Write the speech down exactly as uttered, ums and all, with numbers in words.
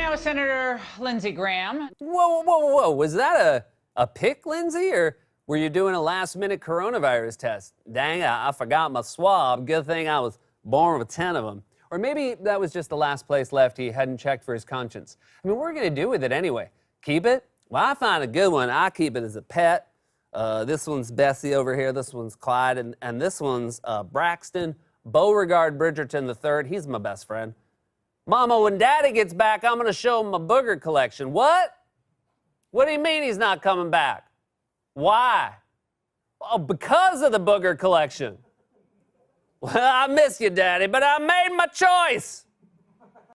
now with Senator Lindsey Graham. Whoa, whoa, whoa, whoa. Was that a, a pick, Lindsey, or were you doing a last-minute coronavirus test? Dang, I, I forgot my swab. Good thing I was born with ten of them. Or maybe that was just the last place left he hadn't checked for his conscience. I mean, what are we going to do with it anyway? Keep it? Well, I find a good one. I keep it as a pet. Uh, this one's Bessie over here. This one's Clyde. And, and this one's uh, Braxton Beauregard Bridgerton the third. He's my best friend. Mama, when Daddy gets back, I'm going to show him my booger collection. What? What do you mean he's not coming back? Why? Oh, because of the booger collection. Well, I miss you, Daddy, but I made my choice.